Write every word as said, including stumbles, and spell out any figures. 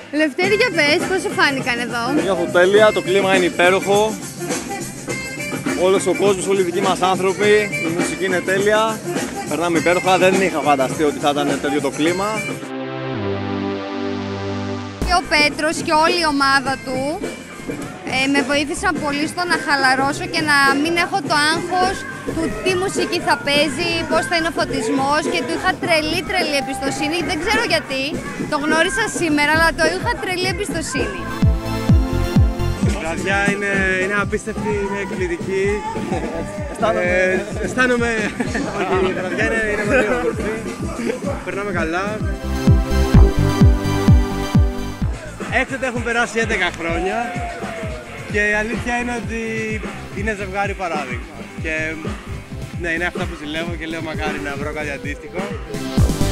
Λευτέρη, για πες, πώς σου φάνηκαν εδώ? Νιώθω τέλεια, το κλίμα είναι υπέροχο. Όλος ο κόσμος, όλοι οι δικοί μας άνθρωποι, η μουσική είναι τέλεια. Περνάμε υπέροχα, δεν είχα φανταστεί ότι θα ήταν τέτοιο το κλίμα. Και ο Πέτρος και όλη η ομάδα του ε, με βοήθησαν πολύ στο να χαλαρώσω και να μην έχω το άγχος του τι μουσική θα παίζει, πώς θα είναι ο φωτισμός, και του είχα τρελή τρελή εμπιστοσύνη. Δεν ξέρω γιατί, το γνώρισα σήμερα, αλλά το είχα τρελή εμπιστοσύνη. Η βραδιά είναι, είναι απίστευτη, είναι εκπληκτική. ε, αισθάνομαι ότι η βραδιά είναι, είναι πολύ όμορφη, περνάμε καλά. Έκτοτε έχουν περάσει έντεκα χρόνια και η αλήθεια είναι ότι είναι ζευγάρι παράδειγμα. Και ναι, είναι αυτά που ζηλεύω και λέω μακάρι να βρω κάτι αντίστοιχο.